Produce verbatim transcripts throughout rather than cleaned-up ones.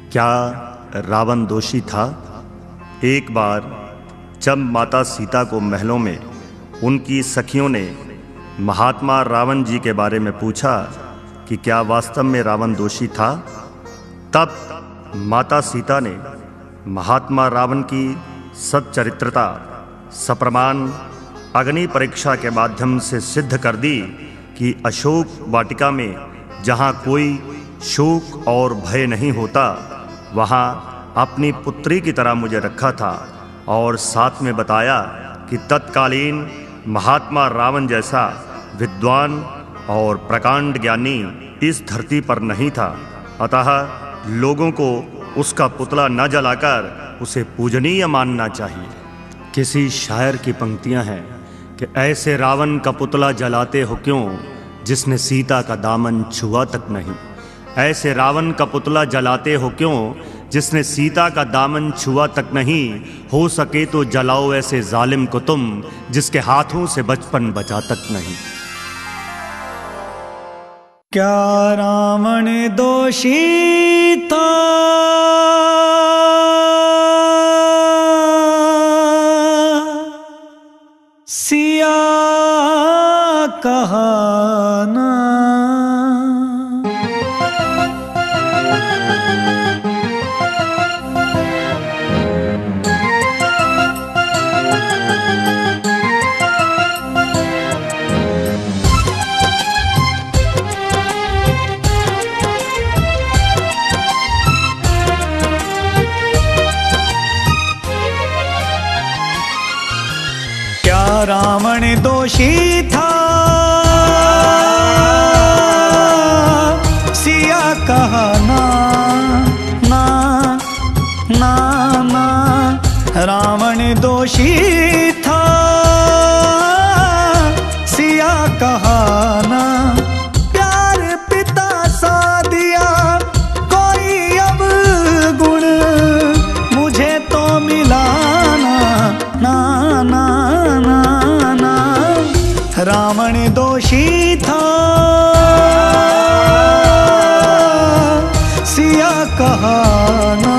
क्या रावण दोषी था? एक बार जब माता सीता को महलों में उनकी सखियों ने महात्मा रावण जी के बारे में पूछा कि क्या वास्तव में रावण दोषी था, तब माता सीता ने महात्मा रावण की सच्चरित्रता सप्रमाण अग्नि परीक्षा के माध्यम से सिद्ध कर दी कि अशोक वाटिका में जहाँ कोई शोक और भय नहीं होता, वहाँ अपनी पुत्री की तरह मुझे रखा था और साथ में बताया कि तत्कालीन महात्मा रावण जैसा विद्वान और प्रकांड ज्ञानी इस धरती पर नहीं था। अतः लोगों को उसका पुतला न जलाकर उसे पूजनीय मानना चाहिए। किसी शायर की पंक्तियां हैं कि ऐसे रावण का पुतला जलाते हो क्यों जिसने सीता का दामन छुआ तक नहीं। ऐसे रावण का पुतला जलाते हो क्यों जिसने सीता का दामन छुआ तक नहीं। हो सके तो जलाओ ऐसे जालिम को तुम जिसके हाथों से बचपन बचा तक नहीं। क्या रावण दोषी था? सिया कहाना रावण दोषी था? सिया कहना ना ना ना। रावण दोषी था, सिया कहना। प्यार पिता सा दिया कोई अब गुण मुझे तो मिलाना ना ना ना। रावण दोषी था, सिया कहाना।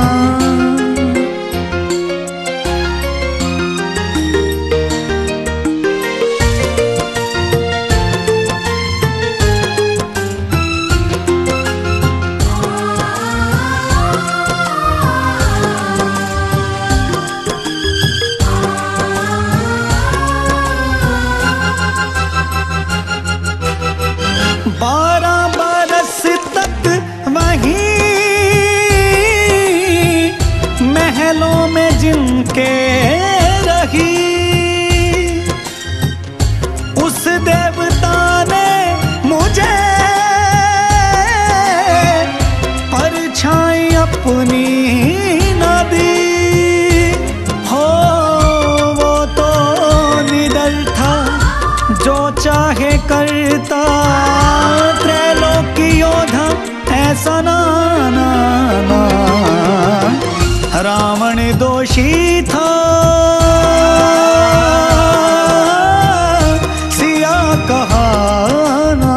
बारह बरस तक वहीं महलों में जिनके रही, उस देवता ने मुझे परछाई अपनी न दी। हो वो तो निडर था, जो चाहे करता, त्रैलोकी योद्धा ऐसा ना ना ना। रावण दोषी था, सिया कहाना।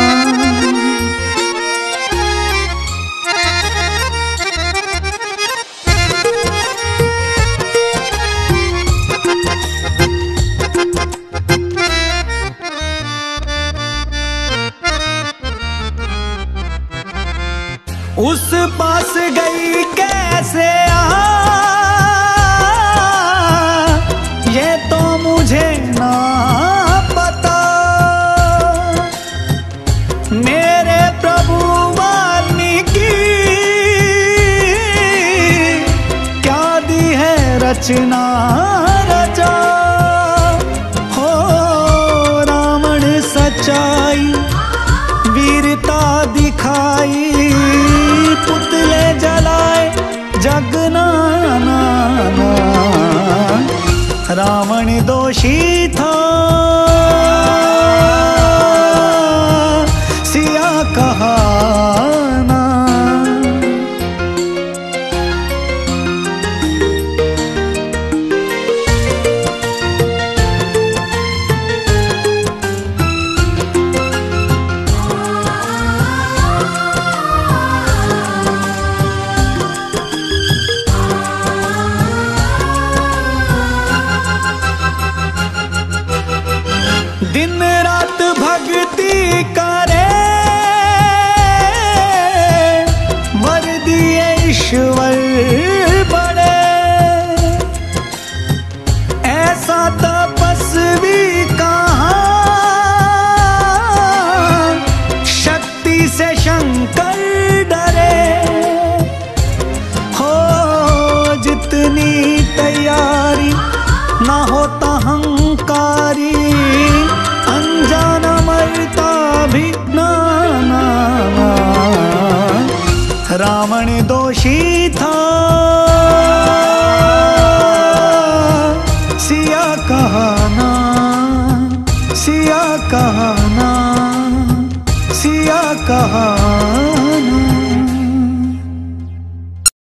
उस पास गई कैसे आ, ये तो मुझे ना पता। मेरे प्रभु वाल्मीकि क्या दी है रचना रचा। हो रावण सच्चाई वीरता दिखाई, पुतले जलाए जगना ना ना। रावण दोषी था, सिया कहाना। आ